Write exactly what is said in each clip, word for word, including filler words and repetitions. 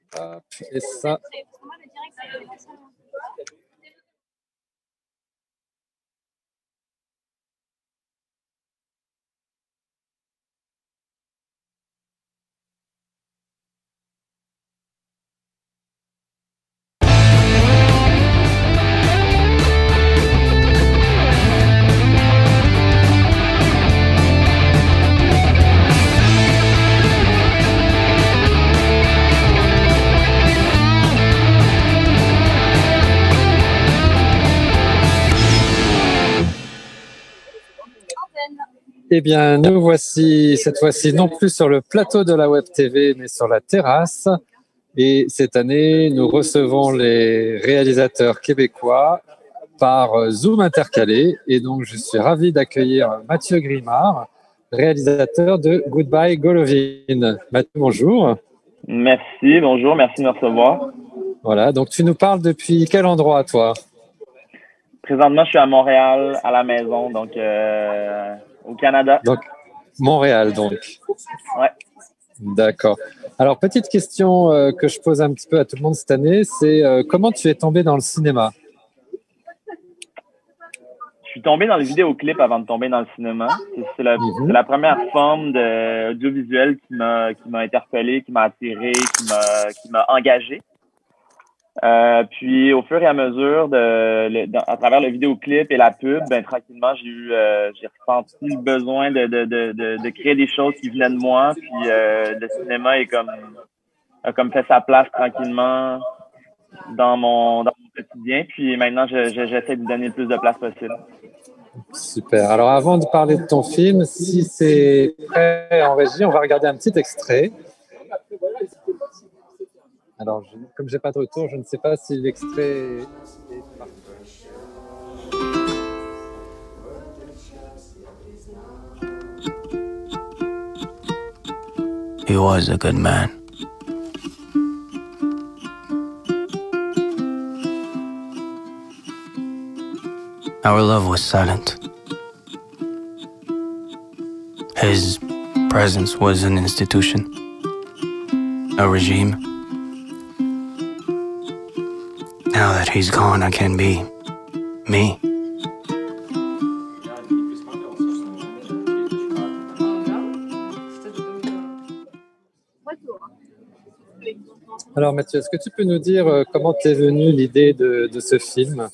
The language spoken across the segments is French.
Hop, et ça. Eh bien, nous voici cette fois-ci non plus sur le plateau de la Web T V, mais sur la terrasse. Et cette année, nous recevons les réalisateurs québécois par Zoom intercalé. Et donc, je suis ravi d'accueillir Mathieu Grimard, réalisateur de Goodbye Golovin. Mathieu, bonjour. Merci, bonjour, merci de me recevoir. Voilà, donc tu nous parles depuis quel endroit, toi? Présentement, je suis à Montréal, à la maison, donc euh, au Canada. Donc, Montréal, donc. Ouais. D'accord. Alors, petite question euh, que je pose un petit peu à tout le monde cette année, c'est euh, comment tu es tombé dans le cinéma? Je suis tombé dans le vidéoclip avant de tomber dans le cinéma. C'est la, Mm-hmm. la première forme d'audiovisuel qui m'a qui m'a interpellé, qui m'a attiré, qui m'a qui m'a engagé. Euh, puis au fur et à mesure de, le, de à travers le vidéoclip et la pub, ben tranquillement j'ai eu euh, j'ai ressenti le besoin de, de de de de créer des choses qui venaient de moi. Puis euh, le cinéma est comme a comme fait sa place tranquillement dans mon dans mon quotidien. Puis maintenant je, je, j'essaie de lui donner le plus de place possible. Super. Alors avant de parler de ton film, si c'est prêt en régie, on va regarder un petit extrait. Alors, je, comme j'ai pas de retour, je ne sais pas si l'extrait est parti. He was a good man. Our love was silent. His presence was an institution, a regime. Now that he's gone, I can be me. Alors Mathieu, est-ce que tu peux nous dire euh, comment t'es venue l'idée de, de ce film?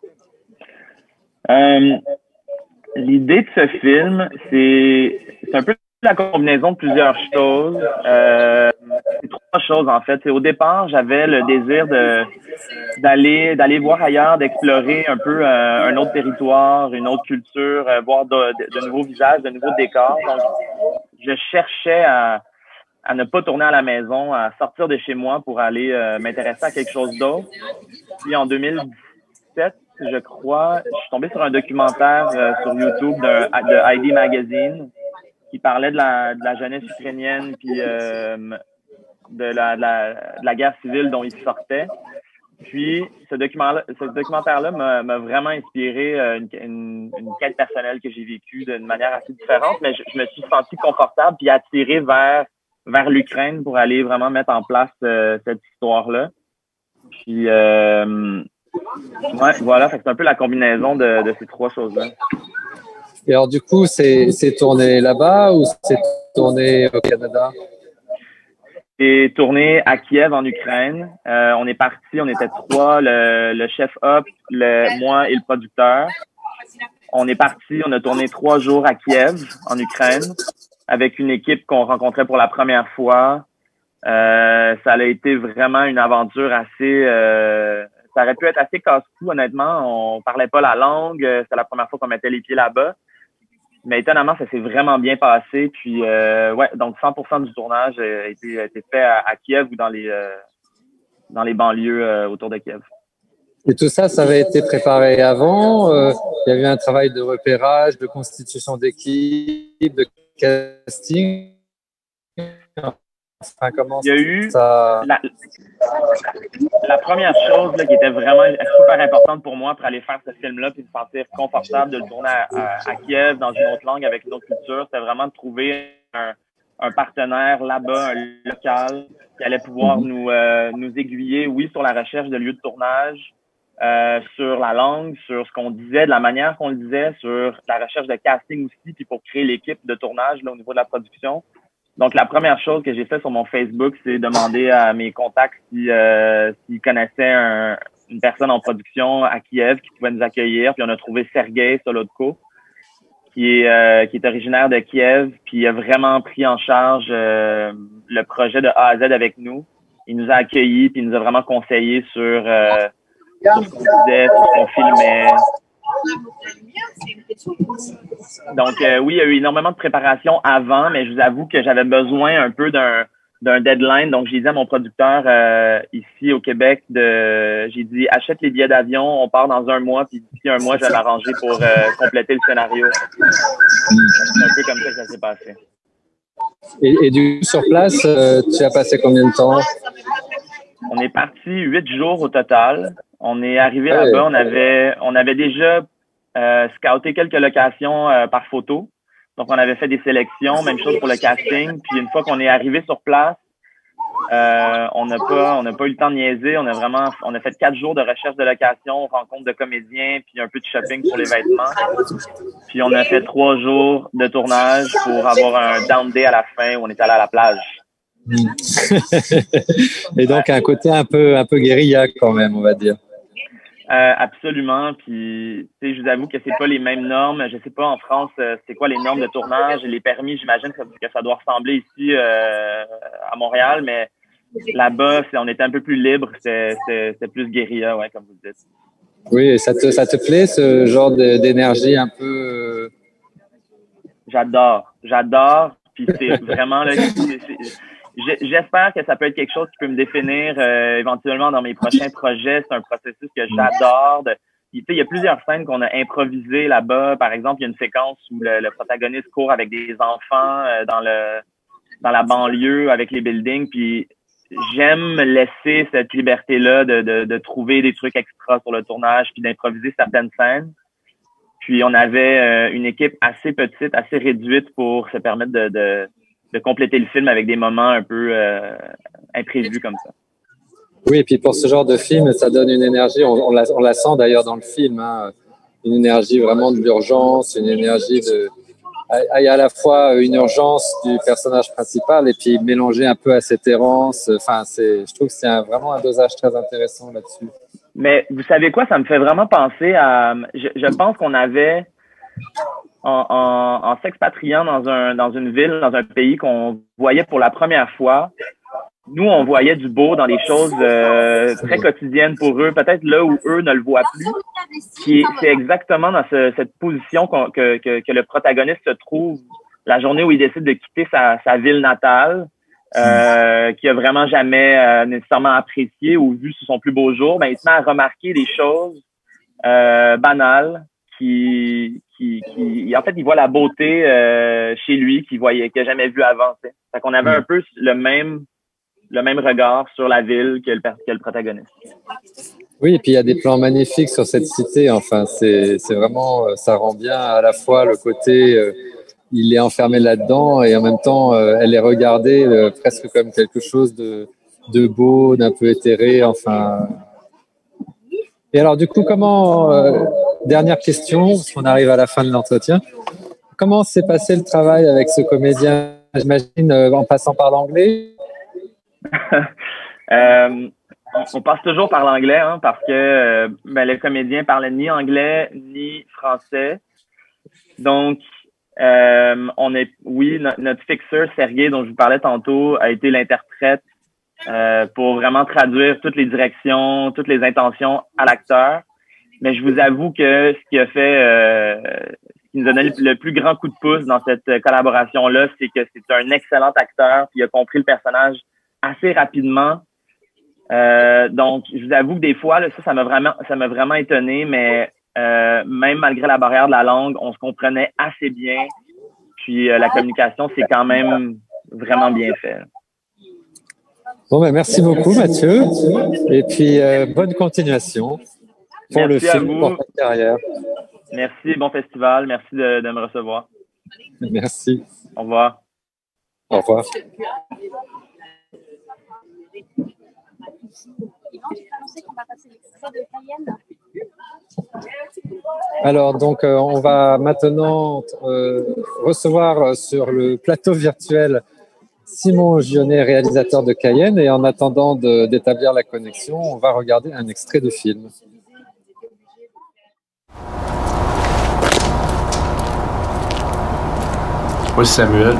Euh, l'idée de ce film, c'est c'est un peu la combinaison de plusieurs choses. Euh, c'est trois choses en fait. Au départ, j'avais le désir de d'aller d'aller voir ailleurs, d'explorer un peu euh, un autre territoire, une autre culture, euh, voir de, de, de nouveaux visages, de nouveaux décors. Donc, je cherchais à à ne pas tourner à la maison, à sortir de chez moi pour aller euh, m'intéresser à quelque chose d'autre. Puis en deux mille dix-sept, je crois, je suis tombé sur un documentaire euh, sur YouTube de, de I D Magazine qui parlait de la, de la jeunesse ukrainienne puis euh, de, la, de, la, de la guerre civile dont il sortait. Puis ce documentaire-là, ce documentaire-là m'a, m'a vraiment inspiré euh, une, une, une quête personnelle que j'ai vécue d'une manière assez différente, mais je, je me suis senti confortable puis attiré vers vers l'Ukraine pour aller vraiment mettre en place euh, cette histoire-là. Puis, euh, ouais, voilà, c'est un peu la combinaison de, de ces trois choses-là. Et alors, du coup, c'est, c'est tourné là-bas ou c'est tourné au Canada? C'est tourné à Kiev, en Ukraine. Euh, on est parti, on était trois, le, le chef op, le, moi et le producteur. On est parti, on a tourné trois jours à Kiev, en Ukraine, avec une équipe qu'on rencontrait pour la première fois. Euh, ça a été vraiment une aventure assez... Euh, ça aurait pu être assez casse-cou, honnêtement. On parlait pas la langue. C'était la première fois qu'on mettait les pieds là-bas. Mais étonnamment, ça s'est vraiment bien passé. Puis, euh, ouais, donc cent pour cent du tournage a été, a été fait à, à Kiev ou dans les, euh, dans les banlieues euh, autour de Kiev. Et tout ça, ça avait été préparé avant. Euh, il y avait eu un travail de repérage, de constitution d'équipe, de casting. Enfin, comment il y a eu ça... la, la première chose là, qui était vraiment super importante pour moi pour aller faire ce film-là puis me sentir confortable de le tourner à, à, à Kiev dans une autre langue avec une autre culture, c'était vraiment de trouver un, un partenaire là-bas, un local, qui allait pouvoir mm-hmm. nous, euh, nous aiguiller, oui, sur la recherche de lieux de tournage, euh, sur la langue, sur ce qu'on disait, de la manière qu'on le disait, sur la recherche de casting aussi, puis pour créer l'équipe de tournage là, au niveau de la production. Donc, la première chose que j'ai fait sur mon Facebook, c'est demander à mes contacts si, euh, s'ils connaissaient un, une personne en production à Kiev qui pouvait nous accueillir. Puis on a trouvé Sergei Solodko, qui est euh, qui est originaire de Kiev, puis il a vraiment pris en charge euh, le projet de A à Z avec nous. Il nous a accueillis, puis il nous a vraiment conseillé sur, euh, sur ce qu'on disait, sur ce qu'on filmait. Donc, euh, oui, il y a eu énormément de préparation avant, mais je vous avoue que j'avais besoin un peu d'un d'un deadline. Donc, j'ai dit à mon producteur euh, ici au Québec, de j'ai dit, achète les billets d'avion, on part dans un mois, puis d'ici un mois, je vais m'arranger pour euh, compléter le scénario. C'est un peu comme ça que ça s'est passé. Et, et du coup, sur place, euh, tu as passé combien de temps? On est parti huit jours au total. On est arrivé ah, là-bas, on avait on avait déjà euh, scouté quelques locations euh, par photo. Donc, on avait fait des sélections, même chose pour le casting. Puis, une fois qu'on est arrivé sur place, euh, on n'a pas on n'a pas eu le temps de niaiser. On a vraiment on a fait quatre jours de recherche de location, rencontre de comédiens, puis un peu de shopping pour les vêtements. Puis, on a fait trois jours de tournage pour avoir un down day à la fin où on est allé à la plage. Et donc, un côté un peu un peu guérilla quand même, on va dire. Euh, absolument. Puis, tu sais, je vous avoue que c'est pas les mêmes normes. Je sais pas en France, euh, c'est quoi les normes de tournage, les permis. J'imagine que, que ça doit ressembler ici euh, à Montréal, mais là-bas, on était un peu plus libre. C'était plus guérilla, ouais, comme vous dites. Oui, et ça te ça te plaît ce genre d'énergie un peu? J'adore, j'adore. Puis c'est vraiment là. J'espère que ça peut être quelque chose qui peut me définir euh, éventuellement dans mes prochains projets. C'est un processus que j'adore. Il y a plusieurs scènes qu'on a improvisées là-bas. Par exemple, il y a une séquence où le, le protagoniste court avec des enfants euh, dans le dans la banlieue avec les buildings. Puis j'aime laisser cette liberté-là de, de, de trouver des trucs extra sur le tournage puis d'improviser certaines scènes. Puis on avait euh, une équipe assez petite, assez réduite pour se permettre de, de de compléter le film avec des moments un peu euh, imprévus comme ça. Oui, et puis pour ce genre de film, ça donne une énergie, on, on, la, on la sent d'ailleurs dans le film, hein, une énergie vraiment de l'urgence, une énergie de... Il y a à la fois une urgence du personnage principal et puis mélanger un peu à cette errance. Enfin, c'est, je trouve que c'est un, vraiment un dosage très intéressant là-dessus. Mais vous savez quoi, ça me fait vraiment penser à... Je, je pense qu'on avait... En, en, en s'expatriant dans un dans une ville, dans un pays qu'on voyait pour la première fois, nous, on voyait du beau dans des choses euh, très quotidiennes pour eux, peut-être là où eux ne le voient plus. C'est exactement dans ce, cette position qu que, que, que le protagoniste se trouve la journée où il décide de quitter sa, sa ville natale, euh, qu'il a vraiment jamais euh, nécessairement apprécié ou vu sous son plus beau jour. Ben, il se met à remarquer des choses euh, banales, Qui, qui, qui, en fait, il voit la beauté euh, chez lui qu'il voyait, qu'il n'a jamais vu avant. T'sais. Fait qu'on avait un peu le même, le même regard sur la ville que le, que le protagoniste. Oui, et puis il y a des plans magnifiques sur cette cité. Enfin, c'est vraiment, ça rend bien à la fois le côté, euh, il est enfermé là-dedans et en même temps, euh, elle est regardée euh, presque comme quelque chose de, de beau, d'un peu éthéré. Enfin. Et alors, du coup, comment, euh, dernière question, parce qu'on arrive à la fin de l'entretien, comment s'est passé le travail avec ce comédien, j'imagine, euh, en passant par l'anglais? euh, on passe toujours par l'anglais, hein, parce que euh, ben, le comédien parlait ni anglais ni français. Donc, euh, on est, oui, no notre fixeur, Sergei, dont je vous parlais tantôt, a été l'interprète Euh, pour vraiment traduire toutes les directions, toutes les intentions à l'acteur. Mais je vous avoue que ce qui a fait, euh, ce qui nous a donné le, le plus grand coup de pouce dans cette collaboration-là, c'est que c'est un excellent acteur, puis il a compris le personnage assez rapidement. Euh, donc, je vous avoue que des fois, là, ça, ça m'a vraiment, ça m'a vraiment étonné, mais euh, même malgré la barrière de la langue, on se comprenait assez bien. Puis euh, la communication, c'est quand même vraiment bien fait. Bon, ben, merci beaucoup, Mathieu. Et puis, euh, bonne continuation pour merci le film, pour ta carrière. Merci, bon festival. Merci de, de me recevoir. Merci. Au revoir. Au revoir. Alors, donc, euh, on va maintenant euh, recevoir sur le plateau virtuel Simon Gionnet, réalisateur de Cayenne. Et en attendant de, d'établir la connexion, on va regarder un extrait du film. Moi, c'est Samuel.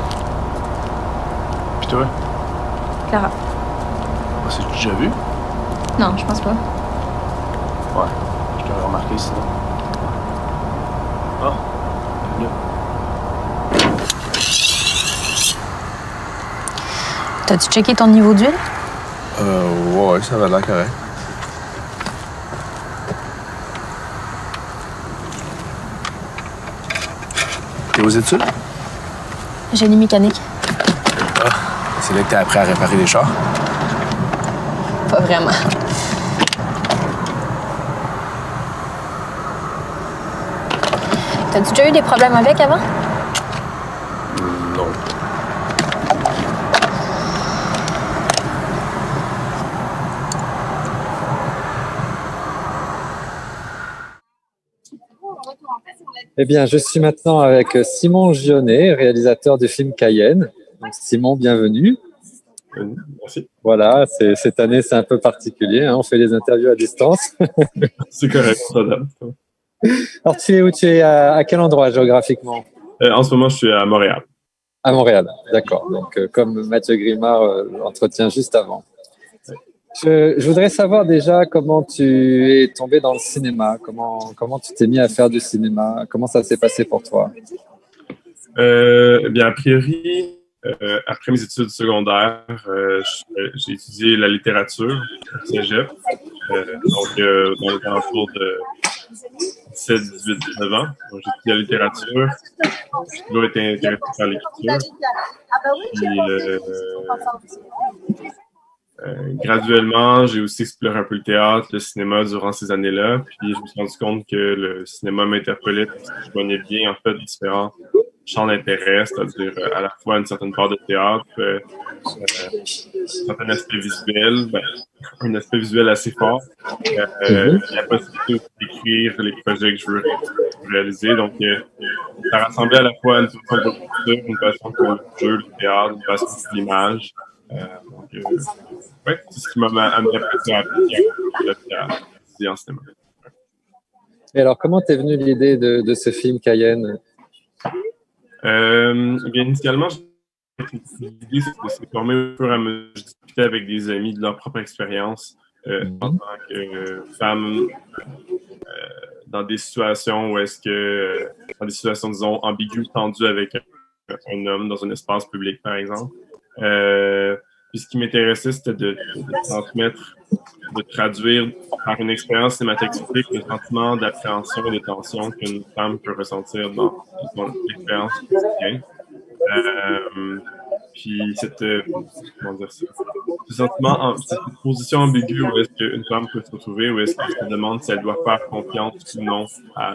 Puis toi? Clara. On s'est déjà vu? Non, je pense pas. Ouais, je t'aurais remarqué sinon. Ah, bienvenue. T'as-tu checké ton niveau d'huile? Euh, ouais, ça va l'air correct. T'es aux études? Génie mécanique. Ah, c'est là que t'as appris à réparer des chars? Pas vraiment. T'as-tu déjà eu des problèmes avec avant? Non. Eh bien, je suis maintenant avec Simon Gionnet, réalisateur du film Cayenne. Donc, Simon, bienvenue. Merci. Voilà, c'est, cette année, c'est un peu particulier. Hein, on fait les interviews à distance. C'est correct, on s'adapte. Alors, tu es où? Tu es à, à quel endroit géographiquement? Euh, en ce moment, je suis à Montréal. À Montréal, d'accord. Donc, euh, comme Mathieu Grimard euh, l'entretien juste avant. Je, je voudrais savoir déjà comment tu es tombé dans le cinéma, comment, comment tu t'es mis à faire du cinéma, comment ça s'est passé pour toi? Euh, eh bien, a priori, euh, après mes études secondaires, euh, j'ai étudié la littérature au cégep. Euh, donc, euh, dans les alentours de dix-sept, dix-huit, dix-neuf ans. Donc, j'ai étudié la littérature. J'ai toujours été intéressé par l'écriture. Puis, euh, Euh, graduellement, j'ai aussi exploré un peu le théâtre, le cinéma durant ces années-là. Puis je me suis rendu compte que le cinéma m'interpellait parce que je connais bien en fait différents champs d'intérêt, c'est-à-dire euh, à la fois une certaine part de théâtre, euh, euh, un certain aspect visuel, ben, un aspect visuel assez fort, euh, euh, la possibilité aussi d'écrire les projets que je veux réaliser. Donc, euh, ça rassemblait à la fois une passion pour la culture, une passion pour le jeu, le théâtre, une passion pour l'image. Euh, donc, euh, ouais, c'est ce qui m'a amené à appliquer le théâtre en cinéma. Et alors, comment t'es venue l'idée de, de ce film Cayenne? Euh, bien, initialement, l'idée, c'est de se former au fur et à mesure. Je discutais avec des amis de leur propre expérience euh, mm-hmm. en tant que euh, femme euh, dans des situations où est-ce que, euh, dans des situations, disons, ambiguës, tendues avec un, un homme dans un espace public, par exemple. Euh, puis ce qui m'intéressait, c'était de, de transmettre, de traduire par une expérience cinématographique le sentiment d'appréhension et de tension qu'une femme peut ressentir dans son expérience quotidienne. Euh, puis cette, comment dire ça, ce sentiment, cette position ambiguë où est-ce qu'une femme peut se retrouver, où est-ce qu'elle se demande si elle doit faire confiance ou non à,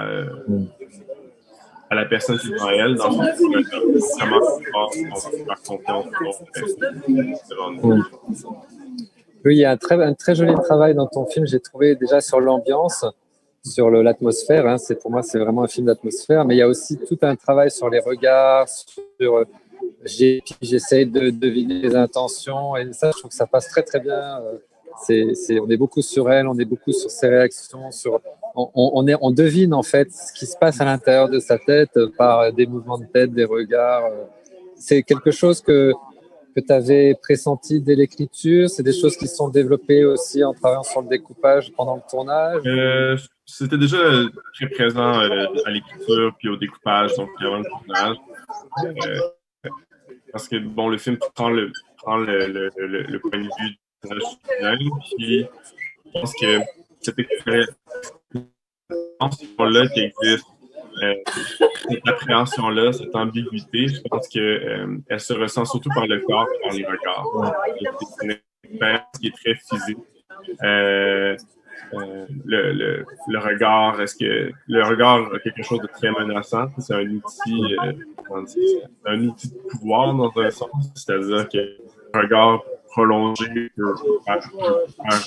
à la personne qui est devant elle, dans son comment on va faire confiance devant nous. Oui, il y a un très, un très joli travail dans ton film, j'ai trouvé déjà sur l'ambiance, sur le, l'atmosphère. Hein, c'est, pour moi, c'est vraiment un film d'atmosphère, mais il y a aussi tout un travail sur les regards, sur j'ai, j'essaie de deviner les intentions, et ça, je trouve que ça passe très très bien. C'est, c'est, on est beaucoup sur elle, on est beaucoup sur ses réactions, sur, on, on, est, on devine en fait ce qui se passe à l'intérieur de sa tête par des mouvements de tête, des regards. C'est quelque chose que, que tu avais pressenti dès l'écriture. C'est des choses qui sont développées aussi en travaillant sur le découpage pendant le tournage. Euh, c'était déjà très présent euh, à l'écriture puis au découpage, donc avant le tournage. Euh, parce que bon, le film prend le, prend le, le, le, le point de vue du personnage féminin, puis je pense que cette appréhension-là qui existe, euh, cette appréhension-là, cette ambiguïté, je pense qu'elle euh, se ressent surtout par le corps et par les regards. C'est une expérience qui est très physique. Euh, euh, le, le, le regard, est-ce que le regard a quelque chose de très menaçant? C'est un outil, euh, comment dire, c'est un outil de pouvoir dans un sens, c'est-à-dire que le regard prolongé peut, peut, peut,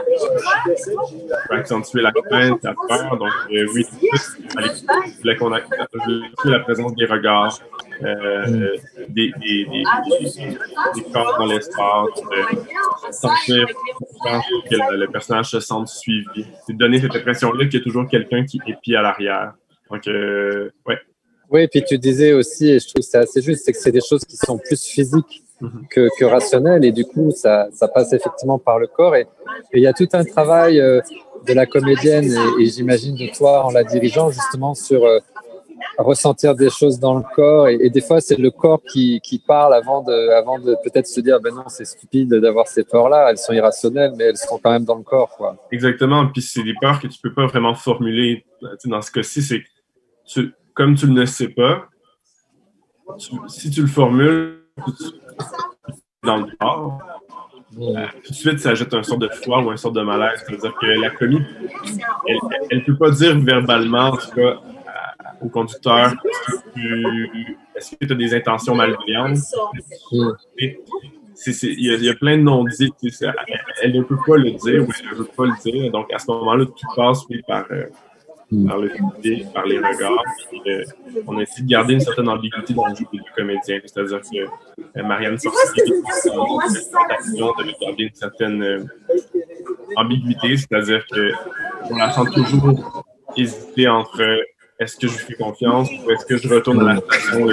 peut accentuer la crainte, la peur. Donc, euh, oui, je voulais qu'on ait la présence des regards, euh, des, des, des, des, des corps dans l'espace, de sentir que le, le personnage se sente suivi. C'est de donner cette impression-là qu'il y a toujours quelqu'un qui épie à l'arrière. Donc, euh, ouais. Oui, et puis tu disais aussi, et je trouve que c'est assez juste, c'est que c'est des choses qui sont plus physiques que, que rationnelles, et du coup, ça, ça passe effectivement par le corps. Et il y a tout un travail euh, de la comédienne, et, et j'imagine de toi en la dirigeant, justement, sur euh, ressentir des choses dans le corps. Et, et des fois, c'est le corps qui, qui parle avant de, avant de peut-être se dire, ben non, c'est stupide d'avoir ces peurs-là, elles sont irrationnelles, mais elles sont quand même dans le corps, quoi. Exactement, puis c'est des peurs que tu peux pas vraiment formuler. Dans ce cas-ci, c'est que tu, comme tu ne le sais pas, tu, si tu le formules dans le corps, euh, tout de suite, ça ajoute une sorte de foi ou une sorte de malaise. C'est-à-dire que la comique, elle ne peut pas dire verbalement, en tout cas, au conducteur, est-ce que tu as des intentions malveillantes? Mm. Il y, y a plein de non-dits. Elle, elle ne peut pas le dire ou elle ne veut pas le dire. Donc, à ce moment-là, tout passe oui, par, euh, mm. par le physique, par les regards. Puis, euh, on a essayé de garder une certaine ambiguïté dans le jeu des comédiens. C'est-à-dire que euh, Marianne Forcier a tentation de garder une certaine euh, ambiguïté. C'est-à-dire qu'on la sent toujours hésiter entre euh, est-ce que je lui fais confiance ou est-ce que je retourne à la station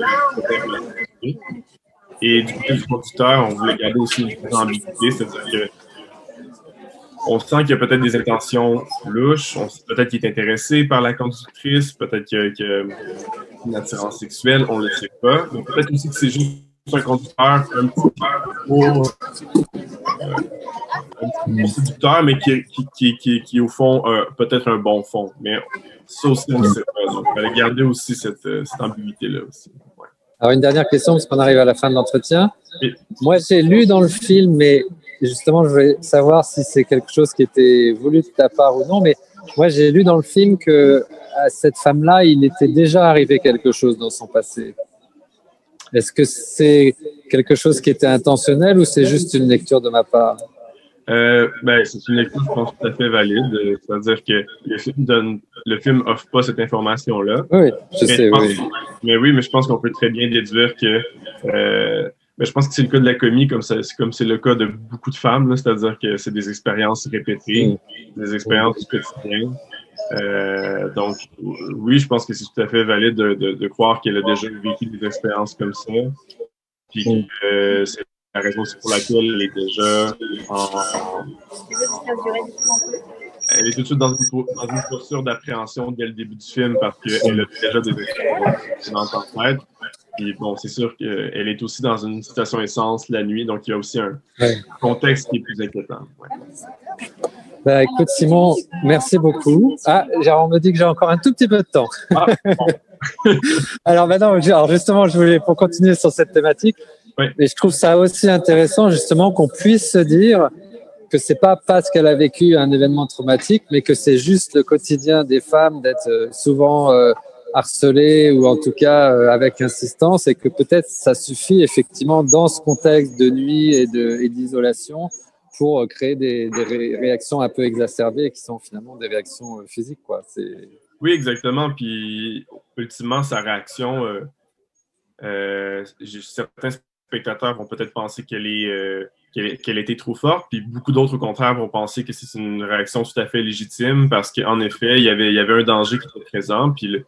et, et du côté du conducteur, on voulait garder aussi une certaine ambiguïté, c'est-à-dire que on sent qu'il y a peut-être des intentions louches, on sait peut-être qu'il est intéressé par la conductrice, peut-être qu'il y a une attirance sexuelle, on ne le sait pas, mais peut-être aussi que c'est juste un conducteur un petit peu euh, un petit séducteur, mais qui, qui, qui, qui, qui au fond, euh, peut-être un bon fond. Mais ça aussi, on ne sait pas. Donc, il fallait garder aussi cette, cette ambiguïté-là aussi. Ouais. Alors, une dernière question, parce qu'on arrive à la fin de l'entretien. Oui. Moi, j'ai lu dans le film, mais justement, je voulais savoir si c'est quelque chose qui était voulu de ta part ou non, mais moi, j'ai lu dans le film que à cette femme-là, il était déjà arrivé quelque chose dans son passé. Est-ce que c'est quelque chose qui était intentionnel ou c'est juste une lecture de ma part? Euh, ben, c'est une lecture, je pense, tout à fait valide. C'est-à-dire que le film donne, le film offre pas cette information-là. Oui, je mais sais, je pense, oui. Mais oui, mais je pense qu'on peut très bien déduire que, euh, ben, je pense que c'est le cas de la commis, comme ça, c'est comme c'est le cas de beaucoup de femmes, là, c'est-à-dire que c'est des expériences répétées, mmh. des expériences mmh. du quotidien. Euh, donc, oui, je pense que c'est tout à fait valide de, de, de croire qu'elle a déjà vécu des expériences comme ça. Puis mmh. euh, c'est la raison pour laquelle elle est déjà en... Elle est tout de suite dans une, dans une posture d'appréhension dès le début du film parce qu'elle a déjà des expériences dans sa tête. Puis bon, c'est sûr qu'elle est aussi dans une situation essence la nuit, donc il y a aussi un ouais. contexte qui est plus inquiétant. Ouais. Ben, écoute, Simon, merci beaucoup. Ah, on me dit que j'ai encore un tout petit peu de temps. Ah, bon. alors maintenant, alors justement, je voulais pour continuer sur cette thématique. Oui. Mais je trouve ça aussi intéressant justement qu'on puisse se dire que c'est pas parce qu'elle a vécu un événement traumatique, mais que c'est juste le quotidien des femmes d'être souvent euh, harcelées ou en tout cas euh, avec insistance, et que peut-être ça suffit effectivement dans ce contexte de nuit et de et d'isolation pour créer des, des ré- réactions un peu exacerbées qui sont finalement des réactions euh, physiques, quoi. C'est... Oui, exactement. Puis ultimement, sa réaction, euh, euh, certains spectateurs vont peut-être penser qu'elle est, euh, qu'elle, qu'elle était trop forte, puis beaucoup d'autres, au contraire, vont penser que c'est une réaction tout à fait légitime parce qu'en effet, il y avait, il y avait un danger qui était présent, puis le,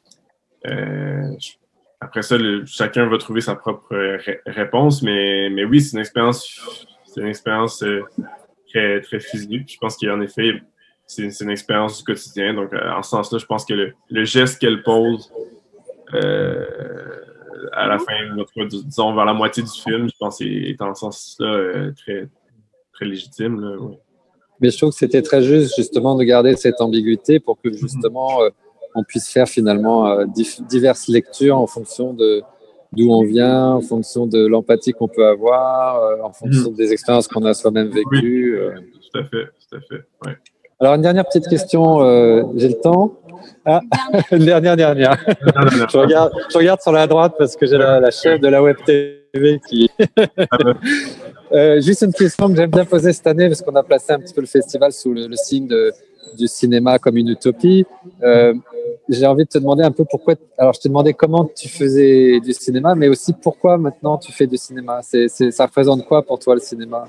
euh, après ça, le, chacun va trouver sa propre ré- réponse, mais, mais oui, c'est une expérience, c'est une expérience euh, très, très physique. Je pense qu'en effet, c'est, c'est une expérience du quotidien, donc euh, en ce sens-là, je pense que le, le geste qu'elle pose euh, à la fin, disons vers la moitié du film, je pense qu'il est en ce sens-là euh, très, très légitime. Là, ouais. Mais je trouve que c'était très juste justement de garder cette ambiguïté pour que justement euh, on puisse faire finalement euh, dif- diverses lectures en fonction de d'où on vient, en fonction de l'empathie qu'on peut avoir, euh, en fonction mmh. des expériences qu'on a soi-même vécues. Oui, euh. tout à fait, tout à fait, ouais. Alors, une dernière petite question, euh, j'ai le temps. Ah, une dernière, dernière. Non, non, non. Je regarde, je regarde sur la droite parce que j'ai la, la chef de la Web T V qui. euh, juste une question que j'aime bien poser cette année parce qu'on a placé un petit peu le festival sous le, le signe de, du cinéma comme une utopie. Euh, j'ai envie de te demander un peu pourquoi. Alors, je t'ai demandé comment tu faisais du cinéma, mais aussi pourquoi maintenant tu fais du cinéma. C'est, c'est, ça représente quoi pour toi le cinéma?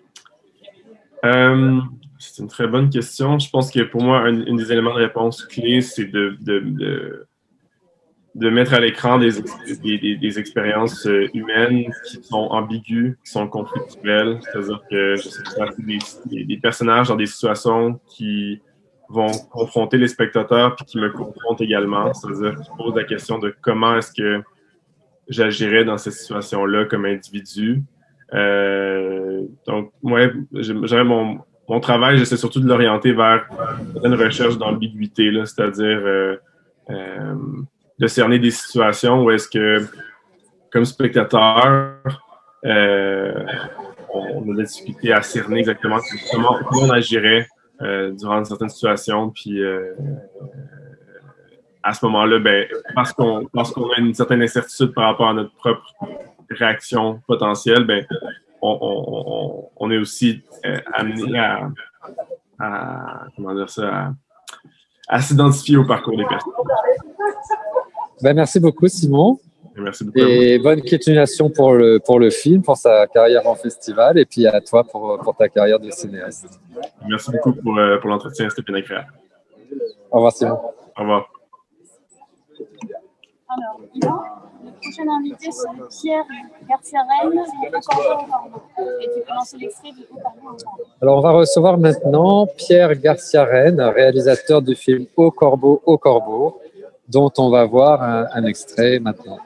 Euh, c'est une très bonne question. Je pense que pour moi, un, un des éléments de réponse clés, c'est de, de, de, de mettre à l'écran des, des, des, des expériences humaines qui sont ambiguës, qui sont conflictuelles. C'est-à-dire que je sais pas, des, des, des personnages dans des situations qui vont confronter les spectateurs puis qui me confrontent également. C'est-à-dire qu'ils posent la question de comment est-ce que j'agirais dans cette situation-là comme individu. Euh, donc, ouais, j'aurais mon, mon travail, j'essaie surtout de l'orienter vers une recherche d'ambiguïté, là, c'est-à-dire euh, euh, de cerner des situations où est-ce que, comme spectateur, euh, on a des difficultés à cerner exactement comment, comment on agirait euh, durant certaines situations, puis euh, à ce moment-là, ben, parce qu'on parce qu'on a une certaine incertitude par rapport à notre propre réaction potentielle, ben, on, on, on est aussi euh, amené à, à, comment dire ça, à, à s'identifier au parcours des personnes. Ben, merci beaucoup, Simon. Et merci beaucoup. Et bonne continuation pour le, pour le film, pour sa carrière en festival, et puis à toi pour, pour ta carrière de cinéaste. Merci beaucoup pour, euh, pour l'entretien, c'était bien agréable. Au revoir, Simon. Au revoir. Alors, le prochain invité, c'est Pierre Garcia-Rennes de Au Corbeau, Au Corbeau. Et tu peux lancer l'extrait de Au Corbeau, Au Corbeau. Alors, on va recevoir maintenant Pierre Garcia-Rennes, réalisateur du film Au Corbeau, Au Corbeau, dont on va voir un, un extrait maintenant.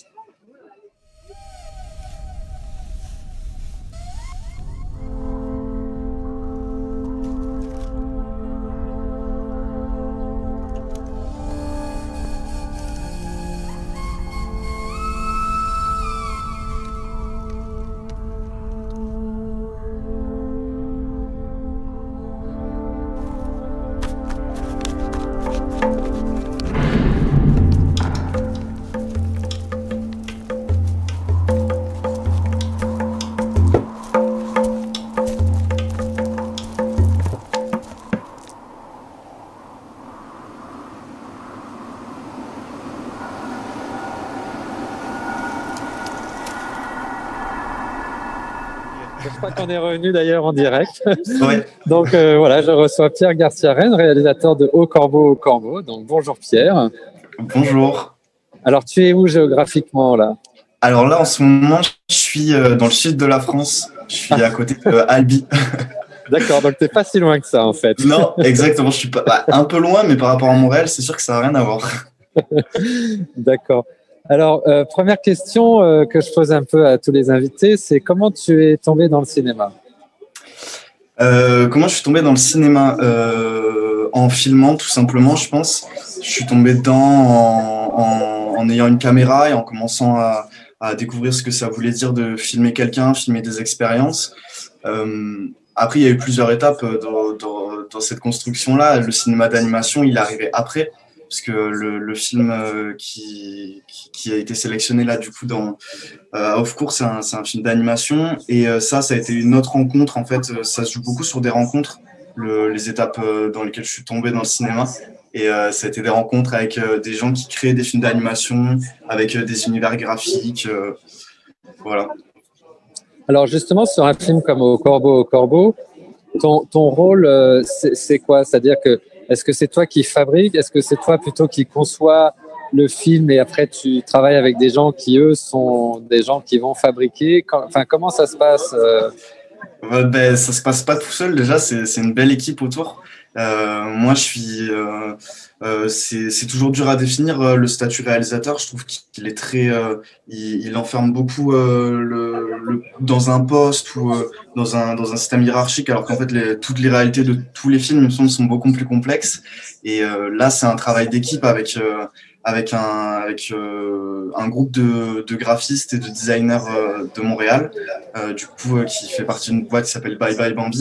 Je crois qu'on est revenu d'ailleurs en direct. Ouais. Donc euh, voilà, je reçois Pierre Garcia-Rennes, réalisateur de Au Corbeau, Au Corbeau. Donc bonjour Pierre. Bonjour. Alors tu es où géographiquement là? Alors là, en ce moment, je suis euh, dans le sud de la France. Je suis à côté de euh, Albi. D'accord, donc t'es pas si loin que ça en fait. Non, exactement. Je suis pas, bah, un peu loin, mais par rapport à Montréal, c'est sûr que ça n'a rien à voir. D'accord. Alors, euh, première question euh, que je pose un peu à tous les invités, c'est comment tu es tombé dans le cinéma? Euh, comment je suis tombé dans le cinéma euh, en filmant, tout simplement, je pense. Je suis tombé dedans en, en, en ayant une caméra et en commençant à, à découvrir ce que ça voulait dire de filmer quelqu'un, filmer des expériences. Euh, après, il y a eu plusieurs étapes dans, dans, dans cette construction-là. Le cinéma d'animation, il est arrivé après, parce que le, le film qui, qui, qui a été sélectionné là, du coup, dans euh, Off Course, c'est un, c'est un film d'animation. Et euh, ça, ça a été une autre rencontre. En fait, ça se joue beaucoup sur des rencontres, le, les étapes dans lesquelles je suis tombé dans le cinéma. Et euh, ça a été des rencontres avec euh, des gens qui créent des films d'animation, avec euh, des univers graphiques. Euh, voilà. Alors justement, sur un film comme Au Corbeau, Au Corbeau, ton, ton rôle, euh, c'est, c'est quoi? C'est-à-dire que est-ce que c'est toi qui fabrique? Est-ce que c'est toi plutôt qui conçoit le film et après tu travailles avec des gens qui, eux, sont des gens qui vont fabriquer? Enfin, comment ça se passe? euh... euh, ben, Ça se passe pas tout seul. Déjà, c'est, c'est une belle équipe autour. Euh, moi, je suis. Euh, euh, c'est, c'est toujours dur à définir euh, le statut réalisateur. Je trouve qu'il est très. Euh, il, il enferme beaucoup euh, le, le, dans un poste ou euh, dans un dans un système hiérarchique, alors qu'en fait, les, toutes les réalités de tous les films, il me semble, sont beaucoup plus complexes. Et euh, là, c'est un travail d'équipe avec euh, avec un avec euh, un groupe de, de graphistes et de designers euh, de Montréal, euh, du coup, euh, qui fait partie d'une boîte qui s'appelle Bye Bye Bambi.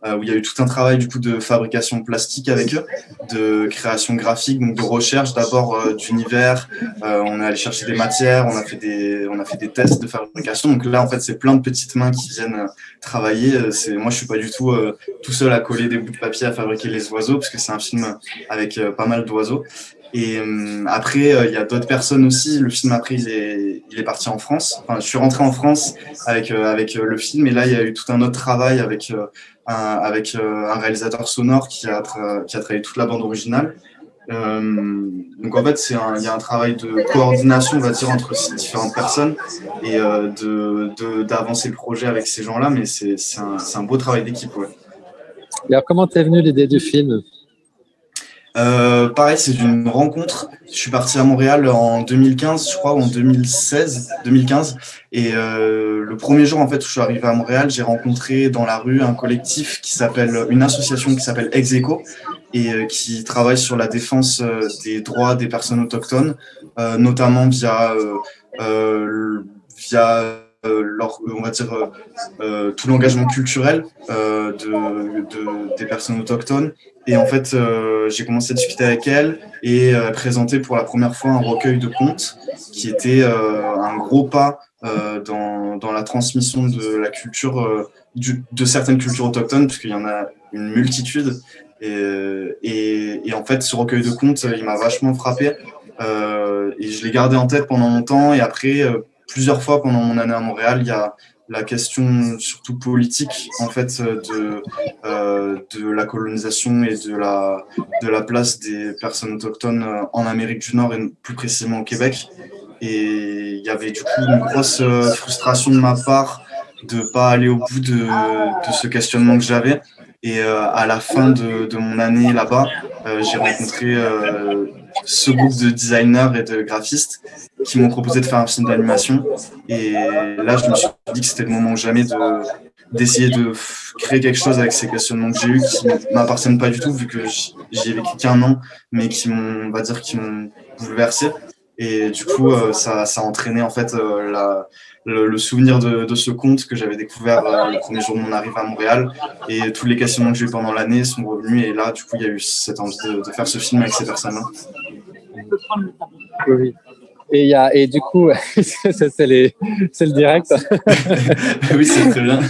euh, où il y a eu tout un travail du coup de fabrication plastique avec eux, de création graphique, donc de recherche d'abord euh, d'univers. Euh, on est allé chercher des matières, on a fait des, on a fait des tests de fabrication. Donc là, en fait, c'est plein de petites mains qui viennent euh, travailler. C'est, moi, je suis pas du tout euh, tout seul à coller des bouts de papier, à fabriquer les oiseaux, parce que c'est un film avec euh, pas mal d'oiseaux. Et euh, après, il euh, y a d'autres personnes aussi. Le film, après, il est, il est parti en France. Enfin, je suis rentré en France avec, euh, avec euh, le film. Et là, il y a eu tout un autre travail avec, euh, un, avec euh, un réalisateur sonore qui a, tra- qui a travaillé toute la bande originale. Euh, donc, en fait, c'est un, il y a un travail de coordination, on va dire, entre ces différentes personnes et euh, de, de, d'avancer le projet avec ces gens-là. Mais c'est, c'est, un, c'est un beau travail d'équipe, ouais. Et alors, comment t'es venue l'idée du film ? Euh, pareil, c'est d'une rencontre. Je suis parti à Montréal en deux mille quinze, je crois, ou en deux mille seize, deux mille quinze. Et euh, le premier jour, en fait, où je suis arrivé à Montréal, j'ai rencontré dans la rue un collectif qui s'appelle, une association qui s'appelle Ex-Aequo et euh, qui travaille sur la défense euh, des droits des personnes autochtones, euh, notamment via, euh, euh, via euh, leur, on va dire, euh, euh, tout l'engagement culturel euh, de, de, des personnes autochtones. Et en fait, euh, j'ai commencé à discuter avec elle et euh, présenter pour la première fois un recueil de contes qui était euh, un gros pas euh, dans, dans la transmission de la culture, euh, du, de certaines cultures autochtones, puisqu'il y en a une multitude. Et, et, et en fait, ce recueil de contes, il m'a vachement frappé. Euh, et je l'ai gardé en tête pendant longtemps. Et après, euh, plusieurs fois pendant mon année à Montréal, il y a la question surtout politique en fait de euh, de la colonisation et de la de la place des personnes autochtones en Amérique du Nord et plus précisément au Québec. Et il y avait du coup une grosse frustration de ma part de pas aller au bout de de ce questionnement que j'avais. Et euh, à la fin de de mon année là-bas, euh, j'ai rencontré euh, ce groupe de designers et de graphistes qui m'ont proposé de faire un film d'animation. Et là, je me suis dit que c'était le moment ou jamais de, d'essayer de créer quelque chose avec ces questionnements que j'ai eus, qui ne m'appartiennent pas du tout, vu que j'y ai vécu qu'un an, mais qui m'ont, on va dire, qui m'ont bouleversé. Et du coup, euh, ça, ça a entraîné en fait euh, la, le, le souvenir de, de ce conte que j'avais découvert euh, le premier jour de mon arrivée à Montréal. Et tous les questionnements que j'ai eu pendant l'année sont revenus. Et là, du coup, il y a eu cette envie de, de faire ce film avec ces personnes-là. Oui. Et, y a, et du coup, c'est, les, c'est le direct. Oui, c'est très bien.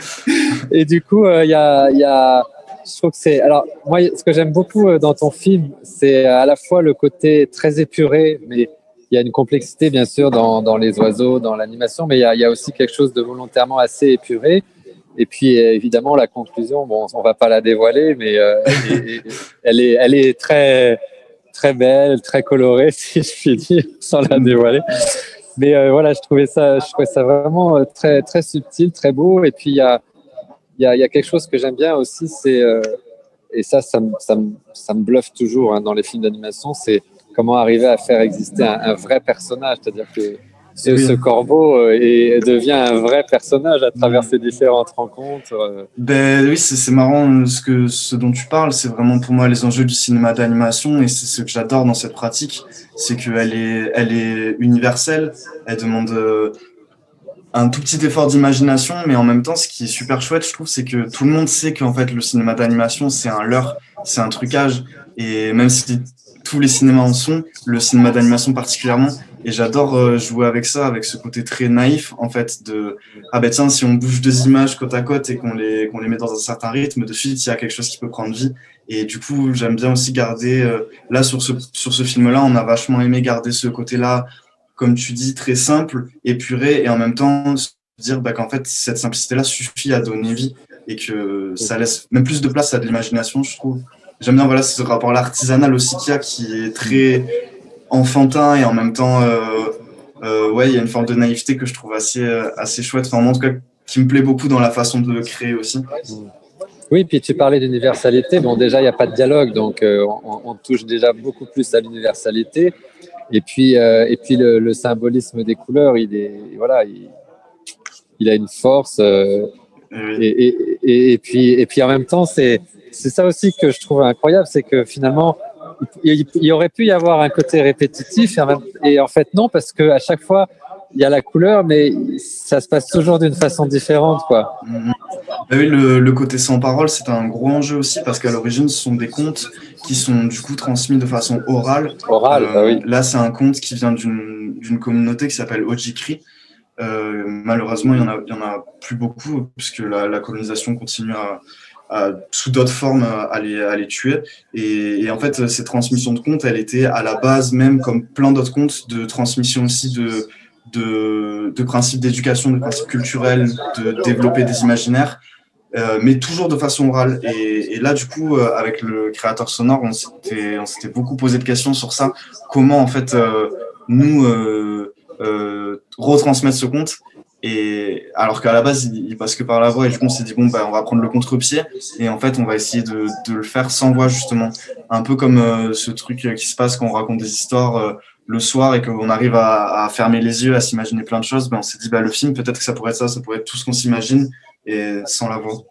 Et du coup, il euh, y, a, y a, je trouve que c'est, alors moi, ce que j'aime beaucoup dans ton film, c'est à la fois le côté très épuré, mais il y a une complexité bien sûr dans, dans les oiseaux, dans l'animation, mais il y a, y a aussi quelque chose de volontairement assez épuré. Et puis évidemment la conclusion, bon, on va pas la dévoiler, mais euh, et, et, elle est, elle est très très belle, très colorée, si je puis dire, sans la dévoiler. Mais euh, voilà, je trouvais ça, je trouvais ça vraiment très, très subtil, très beau. Et puis, il y a, il y a, il y a quelque chose que j'aime bien aussi, c'est, euh, et ça, ça me, ça me, ça me bluffe toujours hein, dans les films d'animation, c'est comment arriver à faire exister un, un vrai personnage. C'est-à-dire que ce, oui. ce corbeau euh, et devient un vrai personnage à travers ces différentes rencontres. Euh. Ben oui, c'est, c'est marrant ce que ce dont tu parles. C'est vraiment pour moi les enjeux du cinéma d'animation et c'est ce que j'adore dans cette pratique, c'est qu'elle est, elle est universelle. Elle demande euh, un tout petit effort d'imagination, mais en même temps, ce qui est super chouette, je trouve, c'est que tout le monde sait qu'en fait le cinéma d'animation c'est un leurre, c'est un trucage. Et même si tous les cinémas en sont, le cinéma d'animation particulièrement. Et j'adore euh, jouer avec ça, avec ce côté très naïf, en fait, de ah ben tiens, si on bouge deux images côte à côte et qu'on les qu'on les met dans un certain rythme, de suite il y a quelque chose qui peut prendre vie. Et du coup, j'aime bien aussi garder euh, là sur ce sur ce film-là, on a vachement aimé garder ce côté-là, comme tu dis, très simple, épuré, et en même temps se dire bah, qu'en fait cette simplicité-là suffit à donner vie et que ça laisse même plus de place à de l'imagination, je trouve. J'aime bien voilà ce rapport-là artisanal aussi qu'il y a, qui est très enfantin et en même temps euh, euh, ouais il y a une forme de naïveté que je trouve assez euh, assez chouette, enfin en tout cas qui me plaît beaucoup dans la façon de le créer aussi. Oui, puis tu parlais d'universalité, bon déjà il n'y a pas de dialogue donc euh, on, on touche déjà beaucoup plus à l'universalité et puis euh, et puis le, le symbolisme des couleurs il est voilà il, il a une force euh, oui. et, et, et, et puis et puis en même temps c'est c'est ça aussi que je trouve incroyable, c'est que finalement il y aurait pu y avoir un côté répétitif et en, même, et en fait non, parce que à chaque fois il y a la couleur mais ça se passe toujours d'une façon différente quoi. Bah oui, le, le côté sans parole, c'est un gros enjeu aussi parce qu'à l'origine, ce sont des contes qui sont du coup transmis de façon orale. Orale, Euh, bah oui. Là, c'est un conte qui vient d'une d'une communauté qui s'appelle Ojikri. Euh, malheureusement, il y en a, il y en a plus beaucoup puisque la, la colonisation continue à, à, sous d'autres formes à les, à les tuer. Et, et en fait, ces transmissions de contes, elles étaient à la base, même comme plein d'autres contes, de transmission aussi de, de, de principes d'éducation, de principes culturels, de développer des imaginaires. Euh, mais toujours de façon orale. Et, et là, du coup, euh, avec le créateur sonore, on s'était, on s'était beaucoup posé de questions sur ça. Comment, en fait, euh, nous euh, euh, retransmettre ce conte. Et alors qu'à la base, il, il passe que par la voix. Et du coup, on s'est dit, bon, bah, on va prendre le contre-pied. Et en fait, on va essayer de, de le faire sans voix, justement. Un peu comme euh, ce truc qui se passe quand on raconte des histoires euh, le soir et qu'on arrive à, à fermer les yeux, à s'imaginer plein de choses. Ben, on s'est dit, bah, le film, peut-être que ça pourrait être ça, ça pourrait être tout ce qu'on s'imagine. Et sans la voix.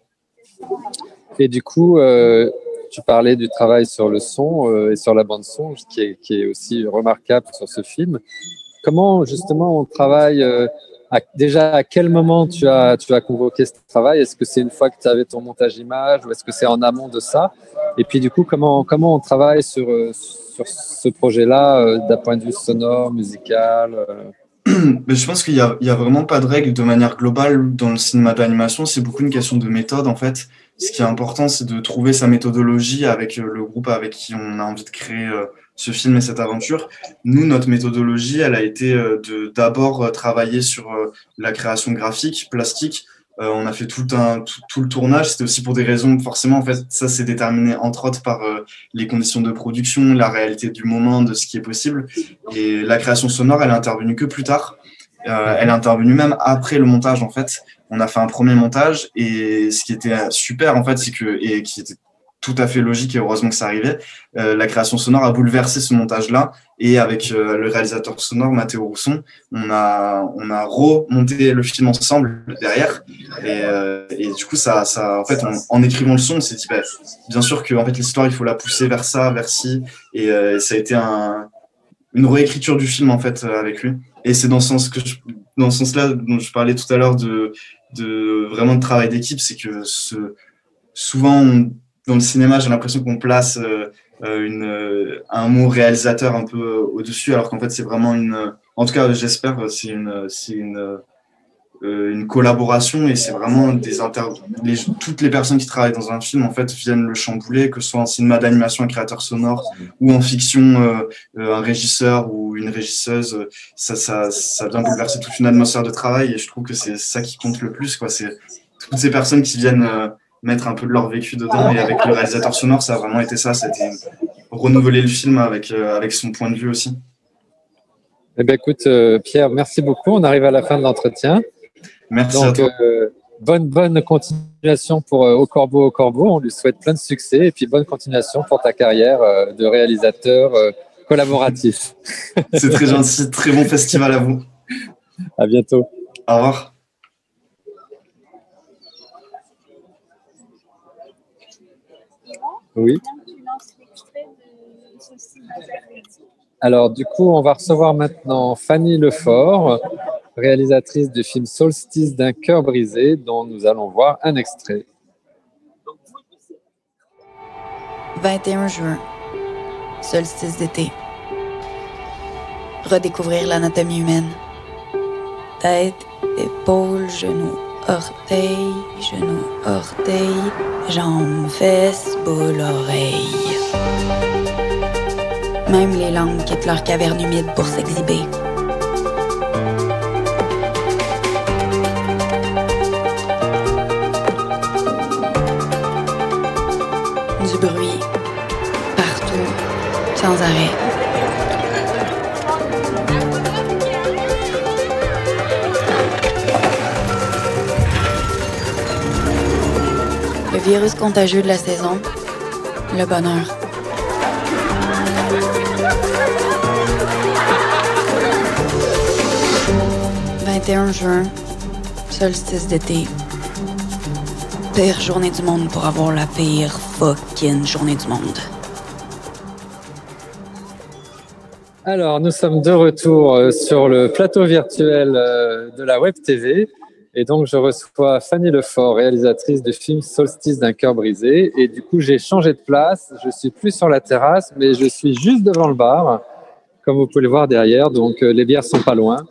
Et du coup, euh, tu parlais du travail sur le son euh, et sur la bande son, qui est, qui est aussi remarquable sur ce film. Comment justement on travaille euh, à, déjà à quel moment tu as, tu as convoqué ce travail? Est-ce que c'est une fois que tu avais ton montage image ou est-ce que c'est en amont de ça? Et puis du coup, comment, comment on travaille sur, sur ce projet-là euh, d'un point de vue sonore, musical euh... Mais je pense qu'il n'y a, il y a vraiment pas de règle de manière globale dans le cinéma d'animation. C'est beaucoup une question de méthode, en fait. Ce qui est important, c'est de trouver sa méthodologie avec le groupe avec qui on a envie de créer ce film et cette aventure. Nous, notre méthodologie, elle a été de d'abord travailler sur la création graphique, plastique. Euh, on a fait tout, un, tout, tout le tournage. C'était aussi pour des raisons, forcément, en fait, ça c'est déterminé entre autres par euh, les conditions de production, la réalité du moment, de ce qui est possible. Et la création sonore, elle est intervenue que plus tard. Euh, elle est intervenue même après le montage, en fait. On a fait un premier montage et ce qui était super, en fait, c'est que, et qui était tout à fait logique et heureusement que ça arrivait, euh, la création sonore a bouleversé ce montage-là. Et avec euh, le réalisateur sonore, Mathéo Rousson, on a, on a remonté le film ensemble derrière. Et, euh, et du coup, ça, ça, en fait, on, en écrivant le son, on s'est dit, bah, bien sûr que en fait, l'histoire, il faut la pousser vers ça, vers ci. Et euh, ça a été un, une réécriture du film, en fait, avec lui. Et c'est dans ce sens que je, dans ce sens-là dont je parlais tout à l'heure de, de vraiment de travail d'équipe, c'est que ce, souvent, on, dans le cinéma, j'ai l'impression qu'on place euh, une, euh, un mot réalisateur un peu euh, au-dessus, alors qu'en fait, c'est vraiment une... En tout cas, j'espère, c'est une, c'est une, euh, une collaboration et c'est vraiment des inter... Les, toutes les personnes qui travaillent dans un film, en fait, viennent le chambouler, que ce soit en cinéma d'animation, un créateur sonore, ou en fiction, euh, un régisseur ou une régisseuse. Ça, ça, ça vient bouleverser toute une atmosphère de travail et je trouve que c'est ça qui compte le plus, quoi. C'est toutes ces personnes qui viennent... Euh, mettre un peu de leur vécu dedans. Et avec le réalisateur sonore, ça a vraiment été ça. C'était renouveler le film avec, euh, avec son point de vue aussi. Eh bien, écoute, euh, Pierre, merci beaucoup. On arrive à la fin de l'entretien. Merci Donc, à toi. Euh, bonne, bonne continuation pour euh, Au Corbeau, Au Corbeau. On lui souhaite plein de succès et puis bonne continuation pour ta carrière euh, de réalisateur euh, collaboratif. C'est très gentil. Très bon festival à vous. À bientôt. Au revoir. Oui. Alors, du coup, on va recevoir maintenant Fanny Lefort, réalisatrice du film Solstice d'un cœur brisé, dont nous allons voir un extrait. vingt et un juin, solstice d'été. Redécouvrir l'anatomie humaine. Tête, épaules, genoux, orteils, genoux, orteils, jambes, fesses, boules, oreilles. Même les langues quittent leur caverne humide pour s'exhiber. Du bruit, partout, sans arrêt. Le virus contagieux de la saison, le bonheur. vingt et un juin, solstice d'été. Pire journée du monde pour avoir la pire fucking journée du monde. Alors, nous sommes de retour sur le plateau virtuel de la Web T V Et donc, je reçois Fanny Lefort, réalisatrice du film Solstice d'un cœur brisé. Et du coup, j'ai changé de place. Je suis plus sur la terrasse, mais je suis juste devant le bar, comme vous pouvez le voir derrière. Donc, euh, les bières sont pas loin.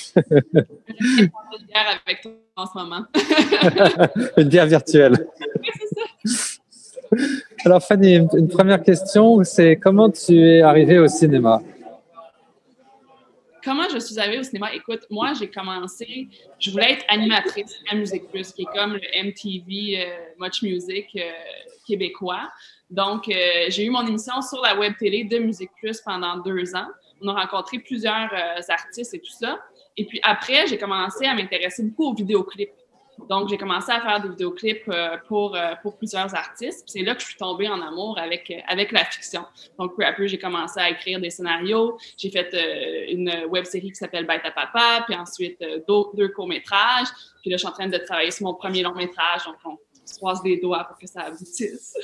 Une bière avec toi en ce moment. Une bière virtuelle. Oui, c'est ça. Alors, Fanny, une, une première question, c'est comment tu es arrivée au cinéma? Comment je suis arrivée au cinéma? Écoute, moi, j'ai commencé, je voulais être animatrice à Musique Plus, qui est comme le M T V euh, Much Music euh, québécois. Donc, euh, j'ai eu mon émission sur la web télé de Musique Plus pendant deux ans. On a rencontré plusieurs euh, artistes et tout ça. Et puis après, j'ai commencé à m'intéresser beaucoup aux vidéoclips. Donc, j'ai commencé à faire des vidéoclips euh, pour, euh, pour plusieurs artistes. Puis c'est là que je suis tombée en amour avec, euh, avec la fiction. Donc, peu à peu, j'ai commencé à écrire des scénarios. J'ai fait euh, une web-série qui s'appelle Bête à Papa, puis ensuite euh, deux, deux courts-métrages. Puis là, je suis en train de travailler sur mon premier long-métrage. Donc, on se croise les doigts pour que ça aboutisse.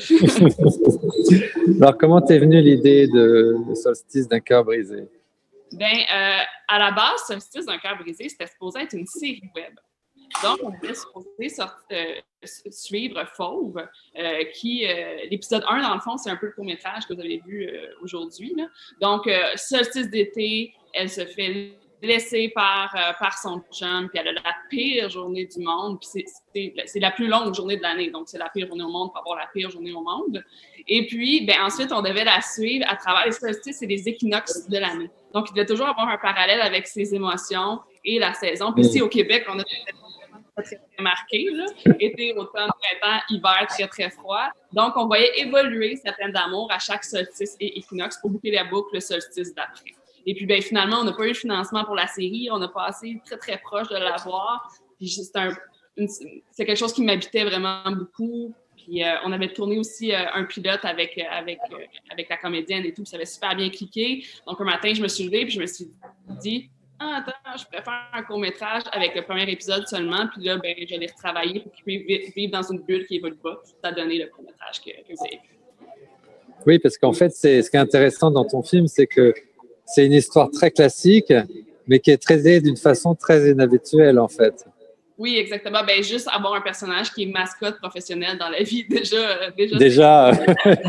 Alors, comment t'es venue l'idée de, de Solstice d'un cœur brisé? Bien, euh, à la base, Solstice d'un cœur brisé, c'était supposé être une série web. Donc, on était supposé sortir, euh, suivre Fauve, euh, qui, euh, l'épisode un, dans le fond, c'est un peu le court-métrage que vous avez vu euh, aujourd'hui. Là. Donc, euh, solstice d'été, elle se fait laisser par, euh, par son chum, puis elle a la pire journée du monde, puis c'est, c'est la plus longue journée de l'année, donc c'est la pire journée au monde pour avoir la pire journée au monde. Et puis, ben, ensuite, on devait la suivre à travers les solstices et les équinoxes de l'année. Donc, il devait toujours avoir un parallèle avec ses émotions et la saison. Puis ici, au Québec, on a très, très marqué, là. Été, automne, printemps, hiver, très, très froid. Donc, on voyait évoluer sa peine d'amour à chaque solstice et équinoxe pour boucler la boucle le solstice d'après. Et puis, ben, finalement, on n'a pas eu le financement pour la série. On a passé très, très proche de l'avoir. Puis, c'est, un, une, c'est quelque chose qui m'habitait vraiment beaucoup. Puis, euh, on avait tourné aussi euh, un pilote avec, avec, euh, avec la comédienne et tout. Puis, ça avait super bien cliqué. Donc, un matin, je me suis levée puis je me suis dit... Ah, attends, je préfère un court-métrage avec le premier épisode seulement, puis là, ben, je l'ai retravaillé pour qu'il puisse vivre dans une bulle qui évolue pas. Ça a donné le court-métrage que, que vous avez vu. Oui, parce qu'en fait, c'est, ce qui est intéressant dans ton film, c'est que c'est une histoire très classique, mais qui est traitée d'une façon très inhabituelle, en fait. Oui, exactement. Ben, juste avoir un personnage qui est mascotte professionnelle dans la vie, déjà... Déjà, déjà c'est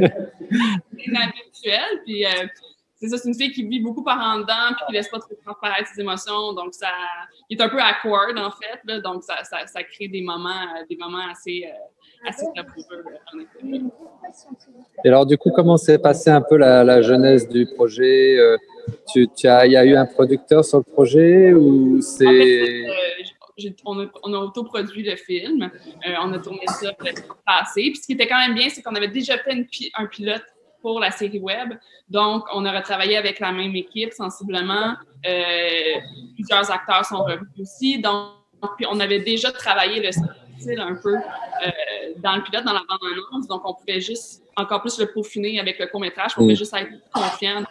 inhabituel, puis... Euh, c'est ça, c'est une fille qui vit beaucoup par en dedans puis qui laisse pas trop transparaître ses émotions. Donc, ça, il est un peu awkward, en fait. Là, donc, ça, ça, ça crée des moments, des moments assez, euh, assez savoureux, en effet. Et alors, du coup, comment s'est passée un peu la, la genèse du projet? tu, tu as, il y a eu un producteur sur le projet ou c'est... En fait, euh, j'ai, on, a, on a autoproduit le film. Euh, on a tourné ça le passé. Puis, ce qui était quand même bien, c'est qu'on avait déjà fait une, un pilote pour la série web. Donc, on a retravaillé avec la même équipe sensiblement. Euh, plusieurs acteurs sont revenus aussi. Donc, puis on avait déjà travaillé le style un peu euh, dans le pilote, dans la bande-annonce. Donc, on pouvait juste encore plus le peaufiner avec le court-métrage. On pouvait juste être confiant.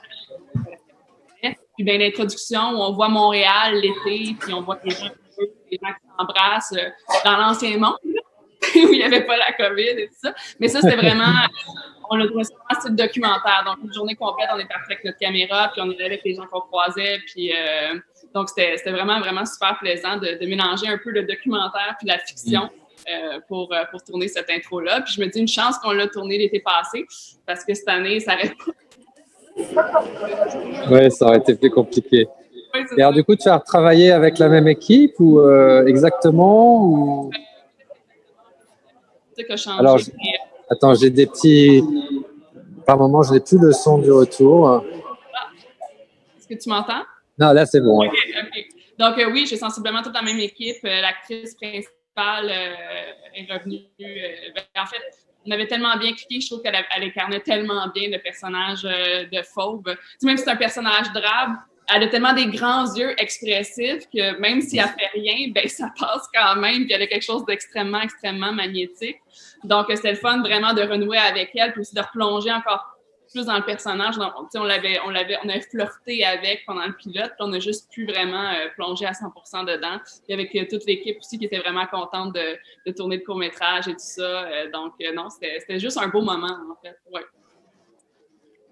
Puis, bien, l'introduction où on voit Montréal l'été, puis on voit les gens, les gens qui s'embrassent euh, dans l'ancien monde, où il n'y avait pas la COVID et tout ça. Mais ça, c'était vraiment... On a trouvé ça c'est le documentaire. Donc, une journée complète, on est parti avec notre caméra, puis on est avec les gens qu'on croisait. Puis, euh, donc, c'était, c'était vraiment, vraiment super plaisant de, de mélanger un peu le documentaire puis la fiction euh, pour, pour tourner cette intro-là. Puis, je me dis une chance qu'on l'a tourné l'été passé, parce que cette année, ça aurait pas... Oui, ça aurait été plus compliqué. Oui, Et alors, du coup, tu as retravaillé avec la même équipe ou euh, exactement ou... C'est que changé. Alors, je... Attends, j'ai des petits... Par moment, je n'ai plus le son du retour. Ah. Est-ce que tu m'entends? Non, là, c'est bon. OK, OK. Donc, euh, oui, j'ai sensiblement toute la même équipe. Euh, l'actrice principale euh, est revenue. Euh, ben, en fait, on avait tellement bien cliqué, je trouve qu'elle elle incarnait tellement bien le personnage euh, de Fauve. Tu sais, même si c'est un personnage drabe, elle a tellement des grands yeux expressifs que même si elle fait rien, ben ça passe quand même. Puis elle a quelque chose d'extrêmement, extrêmement magnétique. Donc, c'était le fun vraiment de renouer avec elle, puis aussi de replonger encore plus dans le personnage. Donc, on l'avait, on l'avait, on avait flirté avec pendant le pilote, puis on a juste pu vraiment euh, plonger à cent pour cent dedans. Puis avec euh, toute l'équipe aussi qui était vraiment contente de, de tourner le court-métrage et tout ça. Euh, donc, euh, non, c'était, c'était juste un beau moment, en fait. Ouais.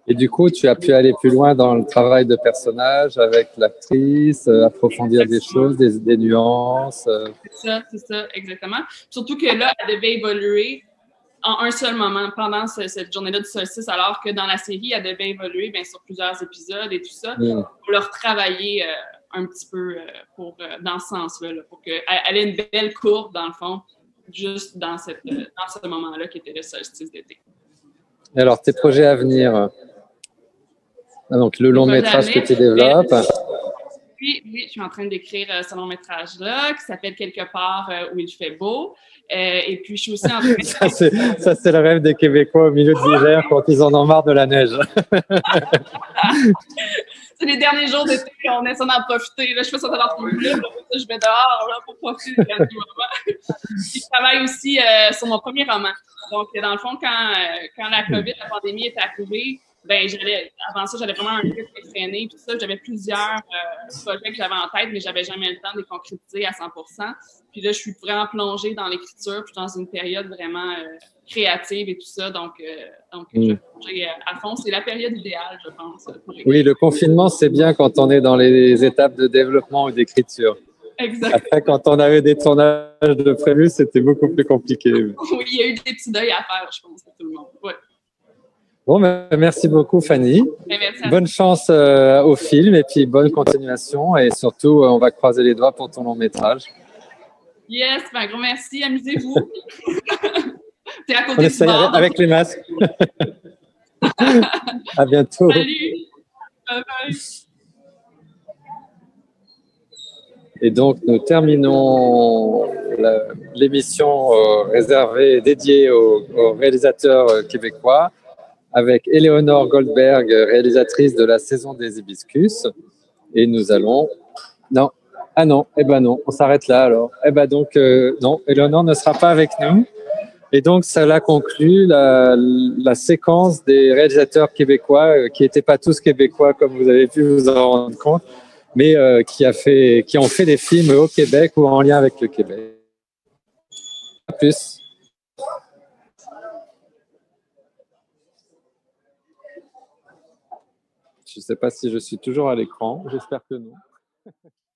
Et du coup, tu as pu aller plus loin dans le travail de personnage avec l'actrice, euh, approfondir des choses, des, des nuances. Euh. C'est ça, c'est ça, exactement. Surtout que là, elle devait évoluer en un seul moment pendant ce, cette journée-là du solstice, alors que dans la série, elle devait évoluer bien, sur plusieurs épisodes et tout ça, mm. pour leur travailler euh, un petit peu euh, pour, euh, dans ce sens-là, là, pour qu'elle ait une belle courbe, dans le fond, juste dans, cette, euh, dans ce moment-là qui était le solstice d'été. Et alors, tes projets à venir? Ah, donc, le long métrage que tu développes. Oui, oui, je suis en train d'écrire euh, ce long métrage-là qui s'appelle Quelque part euh, où il fait beau. Euh, et puis, je suis aussi en train de... ça, c'est, ça, c'est le rêve des Québécois au milieu de l'hiver quand ils en ont marre de la neige. C'est les derniers jours d'été, on essaie d'en profiter. Là, je fais ça dans l'entreprise, je vais dehors là, pour profiter des derniers moments. Je travaille aussi euh, sur mon premier roman. Donc, dans le fond, quand, euh, quand la COVID, la pandémie est arrivée, ben, j'allais, avant ça, j'avais vraiment un rythme effréné et tout ça. J'avais plusieurs euh, projets que j'avais en tête, mais j'avais jamais le temps de les concrétiser à cent pour cent. Puis là, je suis vraiment plongée dans l'écriture, puis dans une période vraiment euh, créative et tout ça. Donc, euh, donc mm. je vais plonger à fond. C'est la période idéale, je pense. Pour oui, le confinement, c'est bien quand on est dans les étapes de développement ou d'écriture. Exactement. Après, quand on avait des tournages de prévus, c'était beaucoup plus compliqué. Oui, il y a eu des petits deuils à faire, je pense, pour tout le monde. Ouais. Bon, ben, merci beaucoup, Fanny. Merci bonne chance euh, au film et puis bonne continuation. Et surtout, euh, on va croiser les doigts pour ton long métrage. Yes, ben, un gros merci. Amusez-vous. T'es à côté on du essaye bord. Avec, avec les masques. À bientôt. Salut. Bye bye. Et donc, nous terminons la, l'émission euh, réservée, dédiée aux, aux réalisateurs euh, québécois, avec Éléonore Goldberg, réalisatrice de la saison des Hibiscus. Et nous allons... Non, ah non, eh ben non, on s'arrête là alors. Eh ben donc, euh, non, Éléonore ne sera pas avec nous. Et donc, cela conclut la, la séquence des réalisateurs québécois, euh, qui n'étaient pas tous québécois, comme vous avez pu vous en rendre compte, mais euh, qui, a fait, qui ont fait des films au Québec ou en lien avec le Québec. À plus. Je ne sais pas si je suis toujours à l'écran. J'espère que non.